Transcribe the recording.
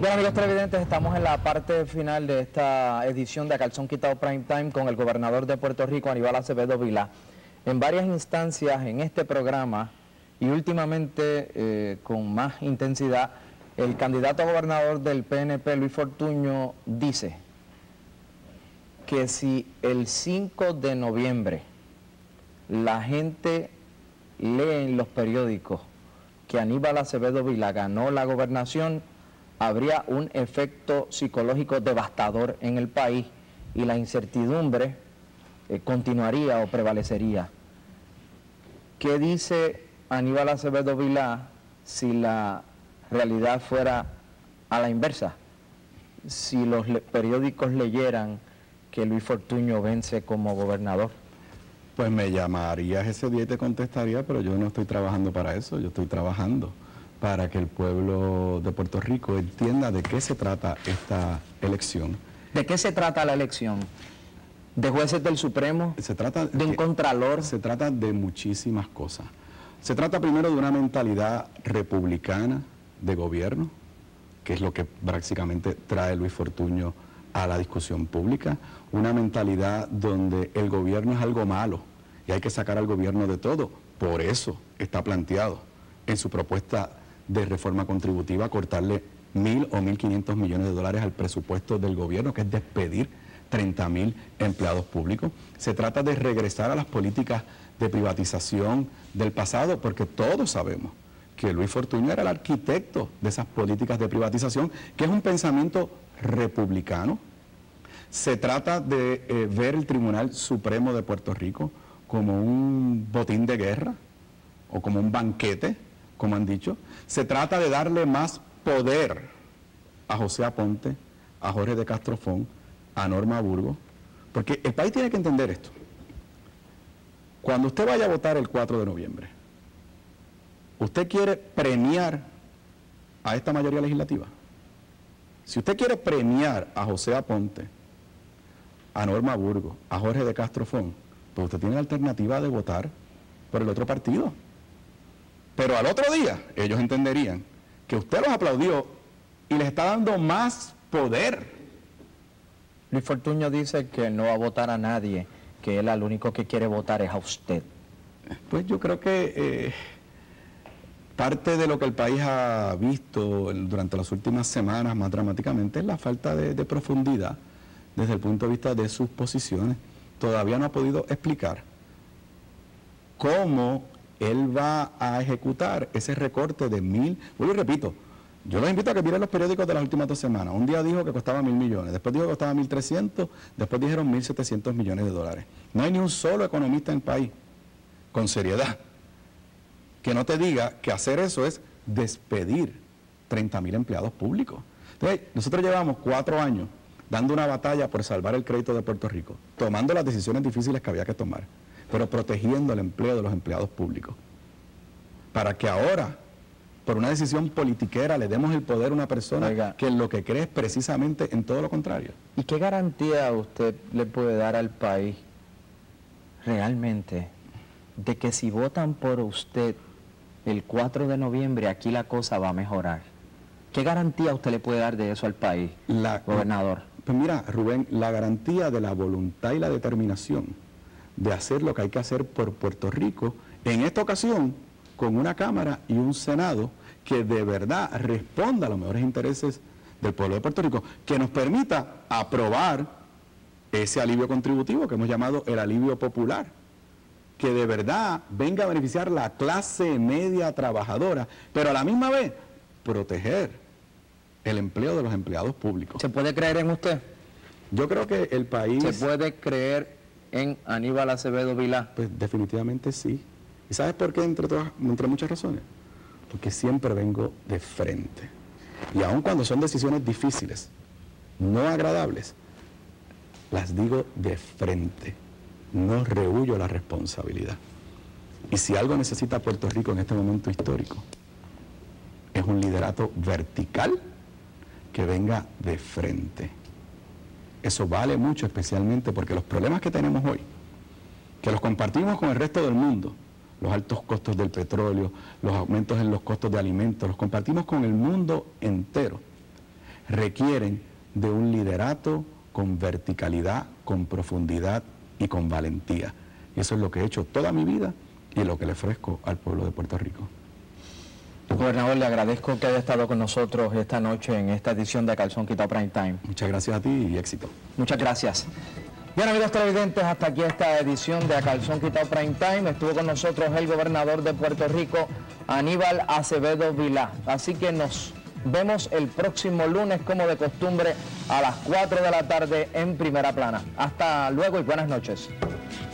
Bueno, amigos televidentes, estamos en la parte final de esta edición de A Calzón Quitado Prime Time con el gobernador de Puerto Rico, Aníbal Acevedo Vilá. En varias instancias en este programa y últimamente con más intensidad, el candidato a gobernador del PNP, Luis Fortuño, dice que si el 5 de noviembre la gente lee en los periódicos que Aníbal Acevedo Vilá ganó la gobernación, habría un efecto psicológico devastador en el país y la incertidumbre continuaría o prevalecería. ¿Qué dice Aníbal Acevedo Vilá si la realidad fuera a la inversa? Si los periódicos leyeran que Luis Fortuño vence como gobernador. Pues me llamarías ese día y te contestaría, pero yo no estoy trabajando para eso, yo estoy trabajando para que el pueblo de Puerto Rico entienda de qué se trata esta elección. ¿De qué se trata la elección? ¿De jueces del Supremo? Se trata ¿De un contralor? Se trata de muchísimas cosas. Se trata primero de una mentalidad republicana de gobierno, que es lo que básicamente trae Luis Fortuño a la discusión pública, una mentalidad donde el gobierno es algo malo y hay que sacar al gobierno de todo. Por eso está planteado en su propuesta de reforma contributiva cortarle 1.000 o 1.500 millones de dólares al presupuesto del gobierno, que es despedir 30.000 empleados públicos. Se trata de regresar a las políticas de privatización del pasado, porque todos sabemos que Luis Fortuño era el arquitecto de esas políticas de privatización, que es un pensamiento republicano. Se trata de ver el Tribunal Supremo de Puerto Rico como un botín de guerra o como un banquete, como han dicho. Se trata de darle más poder a José Aponte, a Jorge de Castrofón, a Norma Burgos, porque el país tiene que entender esto. Cuando usted vaya a votar el 4 de noviembre, usted quiere premiar a esta mayoría legislativa. Si usted quiere premiar a José Aponte, a Norma Burgos, a Jorge de Castrofón, pues usted tiene la alternativa de votar por el otro partido. Pero al otro día, ellos entenderían que usted los aplaudió y les está dando más poder. Luis Fortuño dice que no va a votar a nadie, que él al único que quiere votar es a usted. Pues yo creo que parte de lo que el país ha visto durante las últimas semanas más dramáticamente es la falta de profundidad desde el punto de vista de sus posiciones. Todavía no ha podido explicar cómo él va a ejecutar ese recorte de 1.000, vuelvo y repito, yo los invito a que miren los periódicos de las últimas 2 semanas. Un día dijo que costaba 1.000 millones, después dijo que costaba 1.300, después dijeron 1.700 millones de dólares. No hay ni un solo economista en el país, con seriedad, que no te diga que hacer eso es despedir 30.000 empleados públicos. Entonces, nosotros llevamos 4 años dando una batalla por salvar el crédito de Puerto Rico, tomando las decisiones difíciles que había que tomar, pero protegiendo el empleo de los empleados públicos, para que ahora, por una decisión politiquera, le demos el poder a una persona que lo que cree es precisamente en todo lo contrario. ¿Y qué garantía usted le puede dar al país realmente de que si votan por usted el 4 de noviembre aquí la cosa va a mejorar? ¿Qué garantía usted le puede dar de eso al país, gobernador? Pues mira, Rubén, la garantía de la voluntad y la determinación de hacer lo que hay que hacer por Puerto Rico, en esta ocasión, con una Cámara y un Senado que de verdad responda a los mejores intereses del pueblo de Puerto Rico, que nos permita aprobar ese alivio contributivo que hemos llamado el alivio popular, que de verdad venga a beneficiar la clase media trabajadora, pero a la misma vez proteger el empleo de los empleados públicos. ¿Se puede creer en usted? Yo creo que el país... ¿Se puede creer en Aníbal Acevedo Vilá? Pues definitivamente sí. ¿Y sabes por qué? Entre muchas razones. Porque siempre vengo de frente. Y aun cuando son decisiones difíciles, no agradables, las digo de frente. No rehuyo la responsabilidad. Y si algo necesita Puerto Rico en este momento histórico, es un liderato vertical que venga de frente. Eso vale mucho, especialmente porque los problemas que tenemos hoy, que los compartimos con el resto del mundo, los altos costos del petróleo, los aumentos en los costos de alimentos, los compartimos con el mundo entero, requieren de un liderato con verticalidad, con profundidad y con valentía. Y eso es lo que he hecho toda mi vida y lo que le ofrezco al pueblo de Puerto Rico. Gobernador, le agradezco que haya estado con nosotros esta noche en esta edición de A Calzón Quitado Prime Time. Muchas gracias a ti y éxito. Muchas gracias. Bien, amigos televidentes, hasta aquí esta edición de A Calzón Quitado Prime Time. Estuvo con nosotros el gobernador de Puerto Rico, Aníbal Acevedo Vilá. Así que nos vemos el próximo lunes, como de costumbre, a las 4 de la tarde en Primera Plana. Hasta luego y buenas noches.